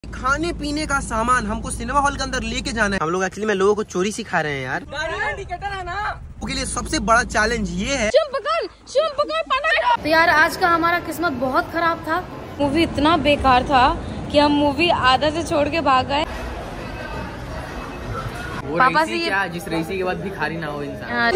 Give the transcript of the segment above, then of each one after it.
खाने पीने का सामान हमको सिनेमा हॉल के अंदर लेके जाना है। हम लोग एक्चुअली में लोगों को चोरी सिखा रहे हैं यार। है ना, उसके लिए सबसे बड़ा चैलेंज ये है। तो यार आज का हमारा किस्मत बहुत खराब था। मूवी इतना बेकार था कि हम मूवी आधा से छोड़ के भाग गए। पापा से क्या जिस रईसी के बाद भिखारी ना हो इंसान।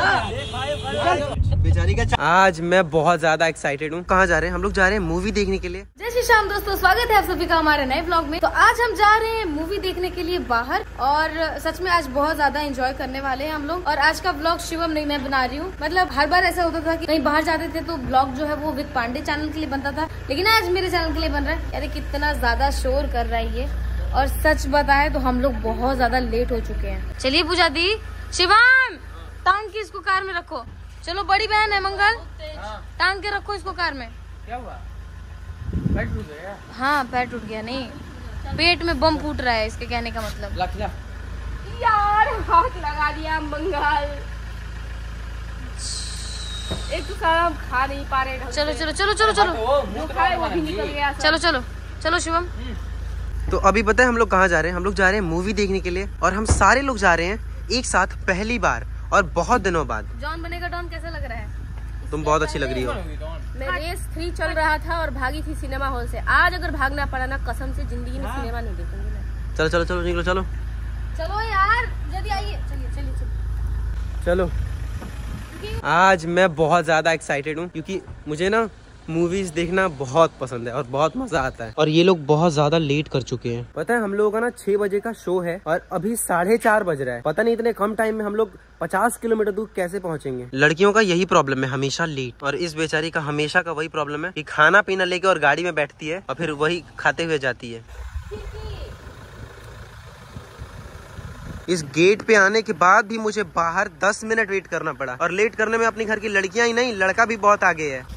बेचारी का आज मैं बहुत ज्यादा एक्साइटेड हूँ। कहाँ जा रहे हैं हम लोग? जा रहे हैं मूवी देखने के लिए। जय श्री श्याम दोस्तों, स्वागत है आप सभी का हमारे नए ब्लॉग में। तो आज हम जा रहे हैं मूवी देखने के लिए बाहर, और सच में आज बहुत ज्यादा एंजॉय करने वाले हैं हम लोग। और आज का ब्लॉग शिवम नहीं, मैं बना रही हूँ। मतलब हर बार ऐसा होता था कि कहीं बाहर जाते थे तो ब्लॉग जो है वो विद पांडे चैनल के लिए बनता था, लेकिन आज मेरे चैनल के लिए बन रहा है। यार कितना ज्यादा शोर कर रहा है ये, और सच बताए तो हम लोग बहुत ज्यादा लेट हो चुके हैं। चलिए पूजा दी, शिवम टांग के इसको कार में रखो। चलो बड़ी बहन है मंगल, टांग के रखो इसको कार में। क्या हुआ? पैर टूट गया? हाँ पैर टूट गया, नहीं पेट में बम फूट रहा है, इसके कहने का मतलब। लखला यार हाथ लगा दिया मंगल, एक तो सारा हम खा नहीं पा रहे। चलो चलो चलो चलो चलो जो खाए वो भी निकल गया। चलो चलो चलो शिवम। तो अभी पता है हम लोग कहाँ जा रहे हैं? हम लोग जा रहे हैं मूवी देखने के लिए, और हम सारे लोग जा रहे हैं एक साथ पहली बार और बहुत दिनों बाद। जॉन बनेगा डॉन कैसा लग रहा है? तुम बहुत अच्छी लग रही हो। मैं रेस 3 चल रहा था और भागी थी सिनेमा हॉल से। आज अगर भागना पड़ा ना, कसम से जिंदगी में सिनेमा नहीं देखूंगी मैं। चलो चलो चलो निकलो, चलो चलो यार जल्दी आइए, चलिए चलिए चलिए चलो। आज मैं बहुत ज्यादा एक्साइटेड हूँ क्योंकि मुझे ना मूवीज देखना बहुत पसंद है और बहुत मजा आता है। और ये लोग बहुत ज्यादा लेट कर चुके हैं। पता है हम लोगों का ना 6 बजे का शो है और अभी 4:30 बज रहा है। पता नहीं इतने कम टाइम में हम लोग 50 किलोमीटर दूर कैसे पहुंचेंगे। लड़कियों का यही प्रॉब्लम है, हमेशा लेट। और इस बेचारी का हमेशा का वही प्रॉब्लम है कि खाना पीना लेके और गाड़ी में बैठती है और फिर वही खाते हुए जाती है। इस गेट पे आने के बाद भी मुझे बाहर 10 मिनट वेट करना पड़ा, और लेट करने में अपनी घर की लड़कियां ही नहीं, लड़का भी बहुत आगे है।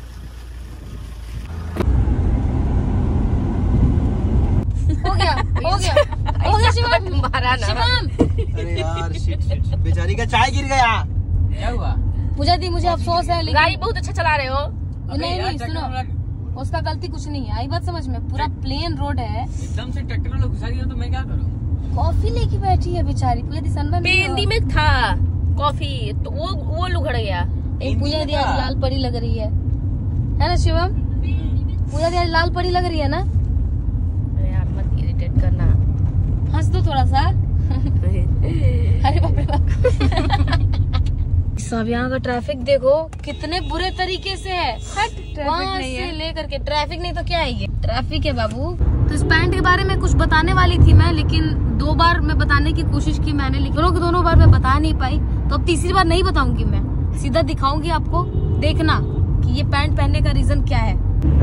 हो गया शिवम। शिवम अरे यार शिट, बेचारी का चाय गिर गया। क्या हुआ? पूजा दी मुझे अफसोस है, लेकिन गाड़ी बहुत अच्छा चला रहे हो। नहीं सुनो, उसका गलती कुछ नहीं है। आई बात समझ में, पूरा प्लेन रोड है, एकदम से ट्रैक्टर में घुसा दिया तो मैं क्या करूँ? कॉफी लेके बैठी है बेचारी। पूजा दी सनबर्न पेंदी में था कॉफी, तो वो लुघड़ गया। पूजा दी आज लाल परी लग रही है ना शिवम? पूजा दी आज लाल परी लग रही है ना? यार मत इरिटेट करना, हंस दो थोड़ा सा। अरे बाप रे बाप। सब यहाँ का ट्रैफिक देखो कितने बुरे तरीके से है। वहाँ से लेकर के ट्रैफिक नहीं तो क्या है ये ट्रैफिक है बाबू। तो इस पैंट के बारे में कुछ बताने वाली थी मैं, लेकिन 2 बार मैं बताने की कोशिश की मैंने, लेकिन दोनों बार मैं बता नहीं पाई। तो अब तीसरी बार नहीं बताऊंगी, मैं सीधा दिखाऊंगी आपको। देखना कि ये पैंट पहनने का रीजन क्या है।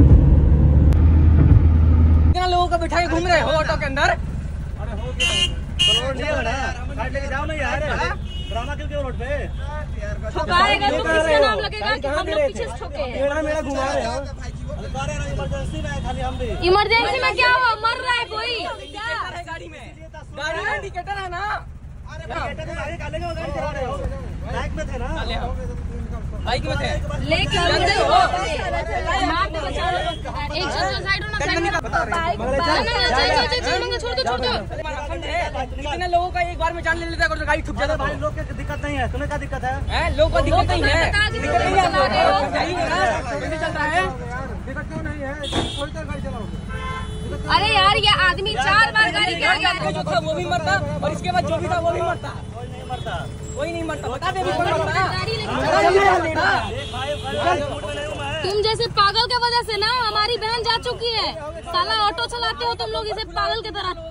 कितना लोगों को बिठा के घूम रहे हो ऑटो के अंदर? ड्रामा क्यों रोड पे ठोकाएगा तो किसका नाम लगेगा कि हम लोग पीछे से ठोके हैं। मेरा घुमा रहे हो। इमरजेंसी में खाली हम भी। इमरजेंसी में क्या हुआ? मर रहा है कोई? गाड़ी में इंडिकेटर है ना? गाड़ी चला रहे हो, बाइक में थे ना? बाइक में थे लेके कितने लोगों का एक बार में जान ले लेता है, गाड़ी ठुक जाता है। लोग की दिक्कत नहीं है, तुम्हें क्या दिक्कत है? लोगों को दिक्कत नहीं है, चलता है दिक्कत क्यों नहीं है? थोड़ी देर गाड़ी चलाओगे। अरे यार ये आदमी 4 बार गाड़ी के आगे जो था वो भी मरता, और इसके बाद जो भी था वो भी मरता। कोई नहीं मरता, बता दे भी कौन मरता। तुम जैसे पागल के वजह से ना हमारी बहन जा चुकी है। साला ऑटो चलाते हो तुम लोग इसे पागल की तरह।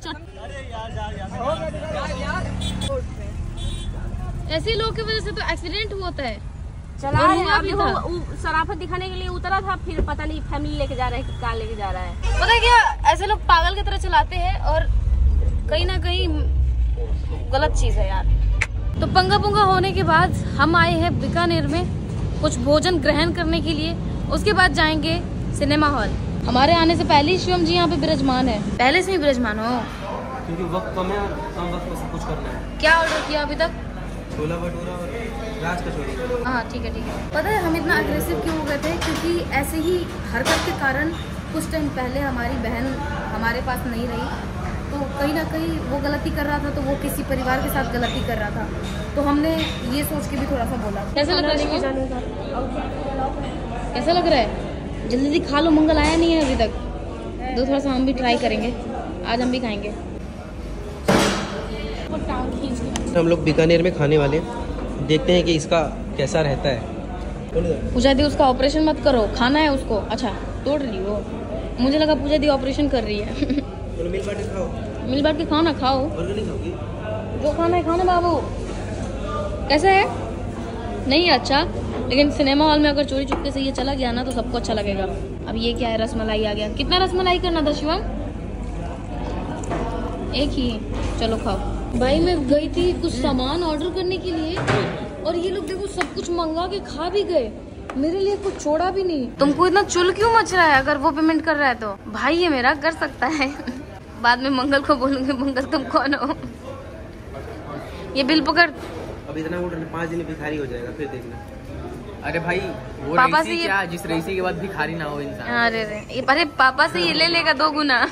ऐसे लोगों की वजह से तो एक्सीडेंट होता है। चला अभी वो शराफत दिखाने के लिए उतरा था, फिर पता नहीं फैमिली लेके जा रहा है कि कार लेके जा रहा है। पता है क्या, ऐसे लोग पागल की तरह चलाते हैं, और कहीं ना कहीं गलत चीज है यार। तो पंगा पुंगा होने के बाद हम आए हैं बीकानेर में कुछ भोजन ग्रहण करने के लिए। उसके बाद जाएंगे सिनेमा हॉल। हमारे आने से पहले ही शिवम जी यहाँ पे विराजमान है। पहले से ही विराजमान हो, क्योंकि वक्त कम है और कम वक्त में सब कुछ करना है। क्या ऑर्डर किया अभी तक? छोला भटूरा और राज कचौड़ी। हाँ ठीक है ठीक है। पता है हम इतना अग्रेसिव क्यों हो गए थे? क्योंकि ऐसे ही हरकत के कारण कुछ टाइम पहले हमारी बहन हमारे पास नहीं रही, तो कहीं ना कहीं वो गलती कर रहा था, तो वो किसी परिवार के साथ गलती कर रहा था, तो हमने ये सोच के भी थोड़ा सा बोला। कैसा लग रहा है? कैसा लग रहा है? जल्दी जल्दी खा लो, मंगल आया नहीं है अभी तक। तो थोड़ा सा हम भी ट्राई करेंगे, आज हम भी खाएंगे। हम लोग बीकानेर में खाने वाले हैं, देखते हैं कि इसका कैसा रहता है। पूजा दी उसका ऑपरेशन मत करो, खाना है उसको। अच्छा तोड़ रही हो, मुझे लगा पूजा दी ऑपरेशन कर रही है। मिल बांट के खाओ, मिल बांट के खाओ ना, खाओ नहीं खाओगी? जो खाना है खाना बाबू। कैसा है? नहीं अच्छा, लेकिन सिनेमा हॉल में अगर चोरी चुपके से ये चला गया ना तो सबको अच्छा लगेगा। अब ये क्या है? रसमलाई आ गया। कितना रसमलाई करना था शिवम? एक ही। चलो खाओ। भाई मैं गई थी कुछ सामान ऑर्डर करने के लिए और ये लोग देखो सब कुछ मंगा के खा भी गए, मेरे लिए कुछ छोड़ा भी नहीं। तुमको इतना चुल क्यों मच रहा है? अगर वो पेमेंट कर रहा है तो भाई ये मेरा कर सकता है। बाद में मंगल को बोलूंगी, मंगल तुम कौन हो? ये बिल पकड़। अब इतना ऑर्डर 5 दिन भिखारी हो जाएगा, फिर देखना। अरे भाई वो पापा रईसी से ये- क्या, जिस रईसी के बाद भिखारी ना हो इंसान। अरे पापा से ये ले लेगा 2 गुना।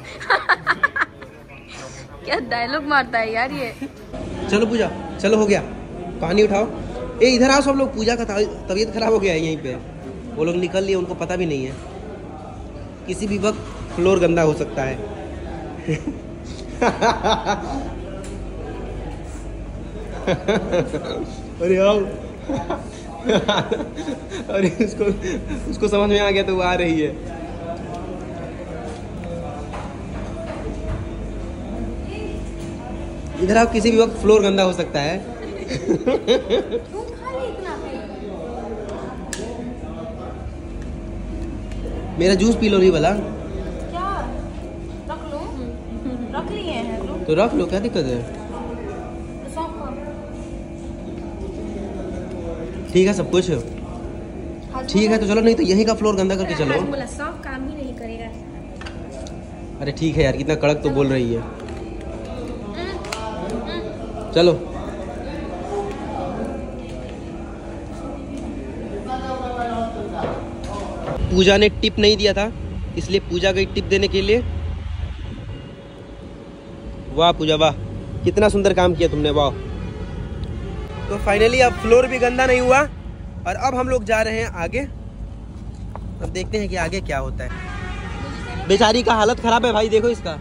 क्या डायलॉग मारता है यार ये। चलो पूजा, चलो हो गया, पानी उठाओ। ए इधर आओ सब लोग, पूजा का तबीयत खराब हो गया है यहीं पे। वो लोग निकल लिए, उनको पता भी नहीं है, किसी भी वक्त फ्लोर गंदा हो सकता है। अरे आओ। अरे उसको समझ में आ गया तो वो आ रही है। इधर आप, किसी भी वक्त फ्लोर गंदा हो सकता है। मेरा जूस पी लो नहीं वाला। क्या रख लो? रख लिए हैं तो रख लो, क्या दिक्कत है? ठीक है सब कुछ ठीक है, तो चलो, नहीं तो यहीं का फ्लोर गंदा करके चलो। साफ काम ही नहीं करेगा। अरे ठीक है यार, कितना कड़क तो बोल रही है। चलो पूजा ने टिप नहीं दिया था, इसलिए पूजा गई टिप देने के लिए। वाह पूजा वाह, कितना सुंदर काम किया तुमने, वाह। तो फाइनली अब फ्लोर भी गंदा नहीं हुआ और अब हम लोग जा रहे हैं आगे। अब देखते हैं कि आगे क्या होता है। बेचारी का हालत खराब है भाई, देखो इसका,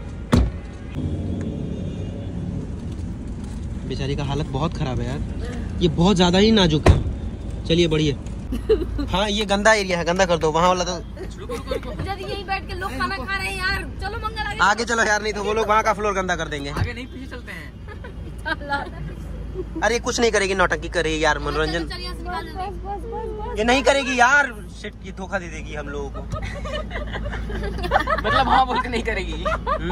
बेचारी का हालत बहुत खराब है यार, ये बहुत ज्यादा ही नाजुक है। चलिए बढ़िए। हाँ ये गंदा एरिया है, गंदा कर दो वहाँ वाला। तो यहीं बैठ के लोग खाना खा रहे हैं यार, चलो मंगल आगे चलो यार, नहीं तो वो लोग वहाँ का फ्लोर गंदा कर देंगे। आगे नहीं, पीछे चलते हैं। अरे कुछ नहीं करेगी, नौटंकी करेगी यार, मनोरंजन ये नहीं करेगी यार। शिट, ये धोखा दे देगी हम लोगों को। मतलब हाँ बोल के नहीं करेगी।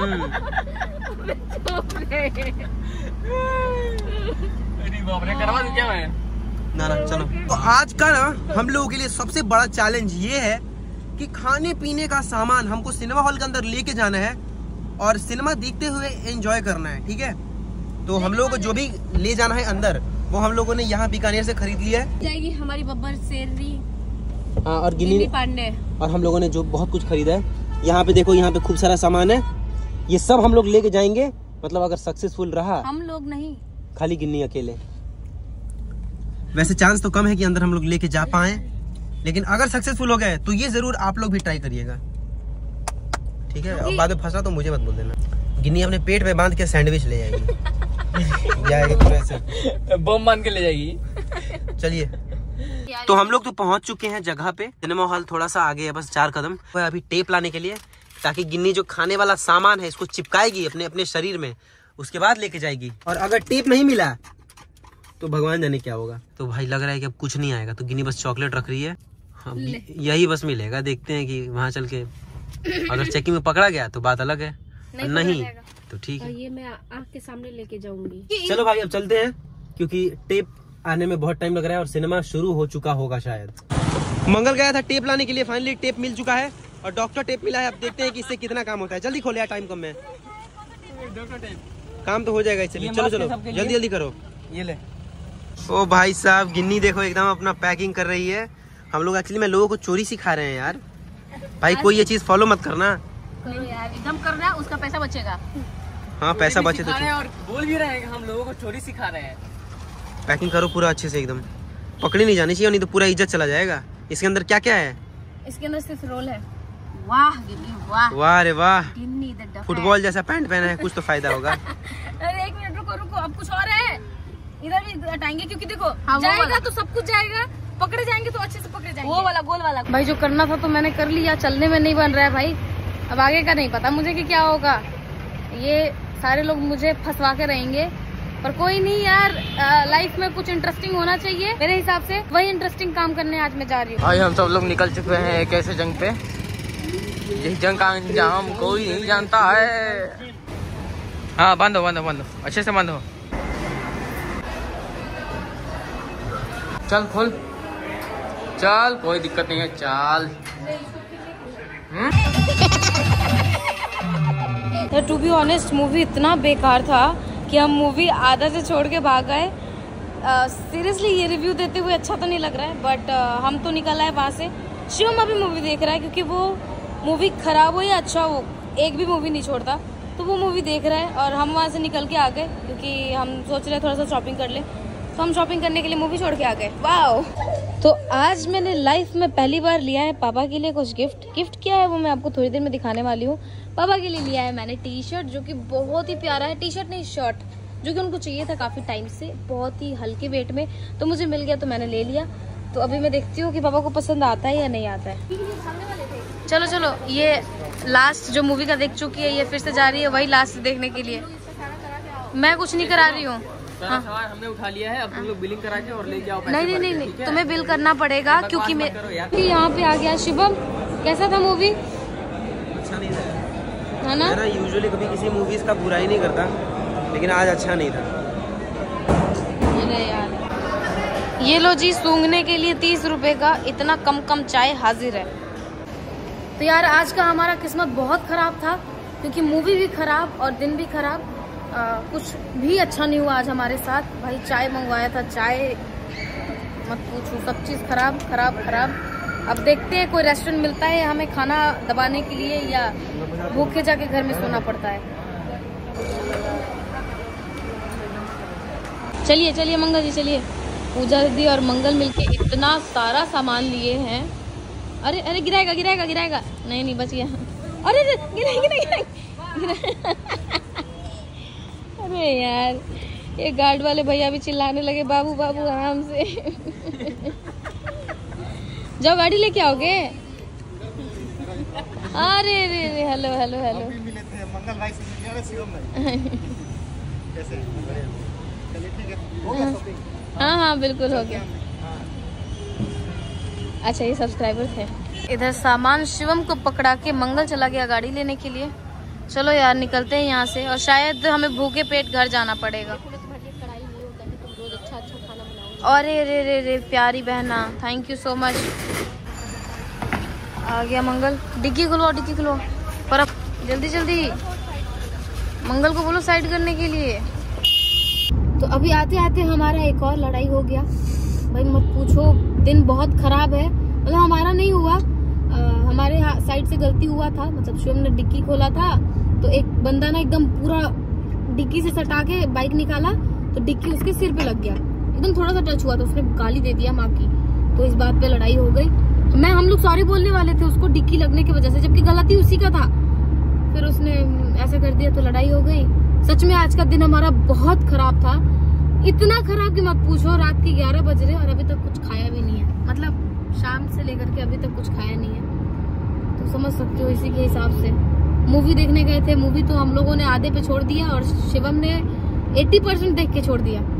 अरे बाप रे, करवा दूं क्या मैं? ना ना चलो। तो आज का ना हम लोगों के लिए सबसे बड़ा चैलेंज ये है कि खाने पीने का सामान हमको सिनेमा हॉल के अंदर लेके जाना है और सिनेमा देखते हुए एंजॉय करना है, ठीक है? तो हम लोगों को जो भी ले जाना है अंदर, वो हम लोगों ने यहाँ बीकानेर से खरीद लिया है। जाएगी हमारी बब्बर शेरनी और गिनी पांडे, और हम लोगों ने जो बहुत कुछ खरीदा है। यहाँ पे देखो, यहाँ पे खूब सारा सामान है, ये सब हम लोग लेके जाएंगे। मतलब अगर सक्सेसफुल रहा, हम लोग नहीं, खाली गिन्नी अकेले। वैसे चांस तो कम है कि अंदर हम लोग लेके जा पाए, लेकिन अगर सक्सेसफुल हो गए तो ये जरूर आप लोग भी ट्राई करिएगा, ठीक है? और बाद में फंसा तो मुझे मत बोल देना। गिन्नी अपने पेट पे बांध के सैंडविच ले जाएगी। जाएगी पूरे से, बम मान के ले जाएगी। चलिए, तो हम लोग तो पहुंच चुके हैं जगह पे। सिनेमा हॉल थोड़ा सा आगे है, बस 4 कदम। अभी टेप लाने के लिए, ताकि गिन्नी जो खाने वाला सामान है इसको चिपकाएगी अपने अपने शरीर में, उसके बाद लेके जाएगी। और अगर टेप नहीं मिला तो भगवान जाने क्या होगा। तो भाई लग रहा है कि अब कुछ नहीं आएगा, तो गिन्नी बस चॉकलेट रख रही है। हाँ, यही बस मिलेगा। देखते हैं कि वहाँ चल के अगर चेकिंग में पकड़ा गया तो बात अलग है, नहीं तो ठीक है। ये मैं आँख के सामने लेके जाऊंगी। चलो भाई अब चलते हैं, क्योंकि टेप आने में बहुत टाइम लग रहा है और सिनेमा शुरू हो चुका होगा शायद। मंगल गया था टेप लाने के लिए, फाइनली टेप मिल चुका है और डॉक्टर टेप मिला है। अब देखते हैं कि इससे कितना काम होता है। जल्दी खोले यार, टाइम कम है। काम तो हो जाएगा इससे भी। चलो चलो जल्दी जल्दी करो। ये ले। ओ भाई साहब, गिन्नी देखो एकदम अपना पैकिंग कर रही है। हम लोग एक्चुअली में लोगों को चोरी सिखा रहे हैं यार। भाई कोई ये चीज फॉलो मत करना। करो यार, एकदम करना है, उसका पैसा बचेगा। हाँ पैसा बचे तो और बोल भी रहे हैं, हम लोगों को चोरी सिखा रहे हैं। पैकिंग करो पूरा अच्छे से, एकदम पकड़ी नहीं जानी चाहिए, नहीं तो पूरा इज्जत चला जाएगा। इसके अंदर क्या क्या है? इसके अंदर सिर्फ रोल है। वाह गिन्नी वाह, वाह रे वाह, गिन्नी द डफर। फुटबॉल जैसा पैंट पहना है, कुछ तो फायदा होगा। अरे एक मिनट रुको रुको, अब कुछ और है, इधर भी हटाएंगे क्योंकि देखो हाँ, जाएगा तो सब कुछ जाएगा, पकड़े जाएंगे तो अच्छे से पकड़े जाएंगे। वो वाला गोल वाला। भाई जो करना था तो मैंने कर लिया, चलने में नहीं बन रहा है भाई, अब आगे का नहीं पता मुझे कि क्या होगा। ये सारे लोग मुझे फंसवा के रहेंगे, पर कोई नहीं यार, लाइफ में कुछ इंटरेस्टिंग होना चाहिए मेरे हिसाब से, वही इंटरेस्टिंग काम करने आज मैं जा रही हूँ। भाई हम सब लोग निकल चुके हैं एक ऐसे जंग पे, जिस जंग का अंजाम कोई नहीं जानता है। हाँ बंद हो, बंद हो, बंद हो, अच्छे से बंद हो। चल खोल, चल कोई दिक्कत नहीं है, चल। टू बी ऑनेस्ट मूवी इतना बेकार था कि हम मूवी आधा से छोड़ के भाग गए। सीरियसली ये रिव्यू देते हुए अच्छा तो नहीं लग रहा है, बट हम तो निकल आए वहाँ से। शिवम अभी मूवी देख रहा है क्योंकि वो मूवी खराब हो या अच्छा हो, एक भी मूवी नहीं छोड़ता, तो वो मूवी देख रहा है। और हम वहाँ से निकल के आ गए क्योंकि हम सोच रहे थोड़ा सा शॉपिंग कर ले, तो हम शॉपिंग करने के लिए मूवी छोड़ के आ गए। वाओ! तो आज मैंने लाइफ में पहली बार लिया है पापा के लिए कुछ गिफ्ट क्या है वो मैं आपको थोड़ी देर में दिखाने वाली हूँ। पापा के लिए लिया है मैंने टी शर्ट, जो कि बहुत ही प्यारा है, टी शर्ट नहीं शर्ट, जो कि उनको चाहिए था काफी टाइम से, बहुत ही हल्के वेट में, तो मुझे मिल गया तो मैंने ले लिया। तो अभी मैं देखती हूँ कि पापा को पसंद आता है या नहीं आता है। चलो चलो, ये लास्ट जो मूवी का देख चुकी है, ये फिर से जा रही है वही लास्ट देखने के लिए। मैं कुछ नहीं करा रही हूँ। हाँ। हमने उठा लिया है, अब तुम लोग बिलिंग करा के और ले जाओ। नहीं नहीं नहीं, तुम्हें बिल करना पड़ेगा क्योंकि मैं यहाँ पे आ गया। शिवम कैसा था मूवी? अच्छा नहीं था, है ना? मैं ना यूजुअली कभी किसी मूवीज का बुराई नहीं करता, लेकिन आज अच्छा नहीं था। अरे यार, ये लो जी, सूंघने के लिए 30 रुपए का इतना कम चाय हाजिर है। तो यार आज का हमारा किस्मत बहुत खराब था क्योंकि मूवी भी खराब और दिन भी खराब, कुछ भी अच्छा नहीं हुआ आज हमारे साथ। भाई चाय मंगवाया था, चाय मत पूछो, सब चीज़ खराब खराब खराब। अब देखते हैं कोई रेस्टोरेंट मिलता है हमें खाना दबाने के लिए या भूखे जाके घर में सोना पड़ता है। चलिए चलिए मंगल जी, चलिए। पूजा दीदी और मंगल मिलके इतना सारा सामान लिए हैं। अरे अरे गिराएगा गिराएगा गिराएगा, नहीं नहीं बच गया। अरे गिरा गिरा गिरा। अरे यार, ये गार्ड वाले भैया भी चिल्लाने लगे, बाबू बाबू आराम से। जाओ गाड़ी लेके आओगे। अरे रे रे, हेलो हेलो हेलो। हाँ हाँ बिल्कुल हो गया। अच्छा ये सब्सक्राइबर थे। इधर सामान शिवम को पकड़ा के मंगल चला गया गाड़ी लेने के लिए। चलो यार निकलते हैं यहाँ से, और शायद हमें भूखे पेट घर जाना पड़ेगा। अरे रे रे रे प्यारी बहना, थैंक यू सो मच। आ गया मंगल, डिग्गी खुलवाओ डिग्गी खुलवाओ, पर अब जल्दी जल्दी मंगल को बोलो साइड करने के लिए। तो अभी आते आते हमारा एक और लड़ाई हो गया। भाई मत पूछो, दिन बहुत खराब है। मतलब हमारा नहीं हुआ, हमारे साइड से गलती हुआ था। मतलब शिवम ने डिक्की खोला था तो एक बंदा ना एकदम पूरा डिक्की से सटा के बाइक निकाला, तो डिक्की उसके सिर पे लग गया, एकदम थोड़ा सा टच हुआ तो उसने गाली दे दिया माँ की। तो इस बात पे लड़ाई हो गई। हम लोग सॉरी बोलने वाले थे उसको डिक्की लगने की वजह से, जबकि गलती उसी का था। फिर उसने ऐसा कर दिया तो लड़ाई हो गई। सच में आज का दिन हमारा बहुत खराब था, इतना खराब कि मत पूछो। रात के 11 बज रहे और अभी तक कुछ खाया भी नहीं है, मतलब शाम से लेकर के अभी तक कुछ खाया नहीं है। तो समझ सकते हो इसी के हिसाब से। मूवी देखने गए थे, मूवी तो हम लोगों ने आधे पे छोड़ दिया और शिवम ने 80% देख के छोड़ दिया।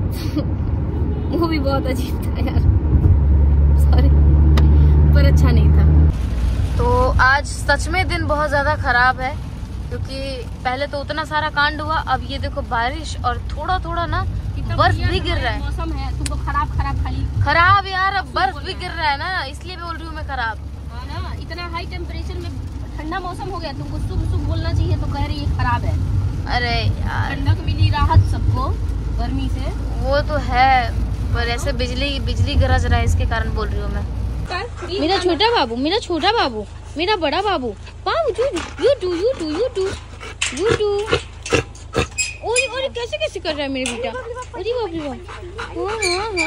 मूवी बहुत अजीब था यार, सॉरी, पर अच्छा नहीं था। तो आज सच में दिन बहुत ज्यादा खराब है क्योंकि पहले तो उतना सारा कांड हुआ, अब ये देखो बारिश और थोड़ा थोड़ा ना बर्फ भी गिर रहा है। मौसम है, तुम तो खराब खाली खराब यार, अब बर्फ भी गिर रहा है ना, इसलिए बोल रही हूँ मैं खराब। हाँ ना, इतना हाई टेम्परेचर में ठंडा मौसम हो गया, तुमको शुभ बोलना चाहिए, तो कह रही है खराब है। अरे यार ठंडक मिली, राहत सबको गर्मी से, वो तो है, पर ऐसे बिजली गरज रहा है, इसके कारण बोल रही हूँ मैं। मेरा छोटा बाबू, मेरा छोटा बाबू, मेरा बड़ा बाबू। बाबू यू डू। और कैसे कैसे कर रहा है मेरे बेटा। अरे बाप रे बाप।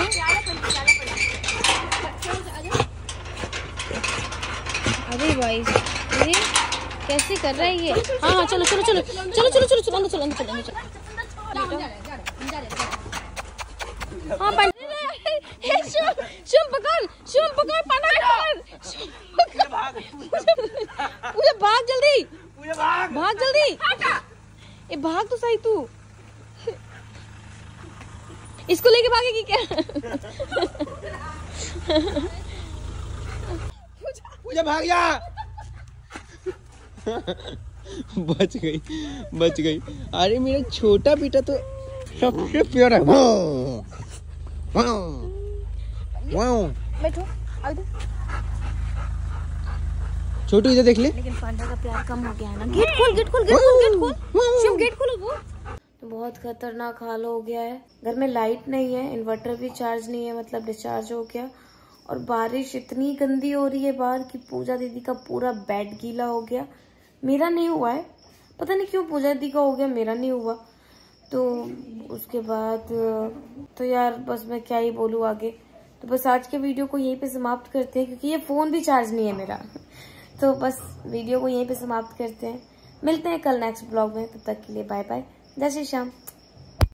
अरे भाई, अरे कैसे कर रहा है ये। हाँ चलो चलो चलो चलो चलो चलो चलो अंदर चलो अंदर चलो। हाँ शुम पकड़ पूजा भाग जल्दी, भाग जल्दी। ए भाग तो सही तू। इसको लेके भागेगी क्या। पूजा भाग जा। बच गई। अरे मेरा छोटा बेटा तो सबसे प्यारा है। बैठो छोटू इधर देख ले। लेकिन पांडा का प्यार कम हो गया है ना। गेट खोल शिव, गेट खोलो। वो तो बहुत खतरनाक हाल हो गया है। घर में लाइट नहीं है, इन्वर्टर भी चार्ज नहीं है, मतलब डिस्चार्ज हो गया। और बारिश इतनी गंदी हो रही है बाहर कि पूजा दीदी का पूरा बेड गीला हो गया। मेरा नहीं हुआ है, पता नहीं क्यों पूजा दीदी का हो गया, मेरा नहीं हुआ। तो उसके बाद तो यार बस मैं क्या ही बोलूँ आगे। तो बस आज के वीडियो को यहीं पे समाप्त करते हैं, क्योंकि ये फोन भी चार्ज नहीं है मेरा। तो बस वीडियो को यहीं पे समाप्त करते हैं। मिलते हैं कल नेक्स्ट ब्लॉग में, तब तक के लिए बाय बाय, जय श्री श्याम।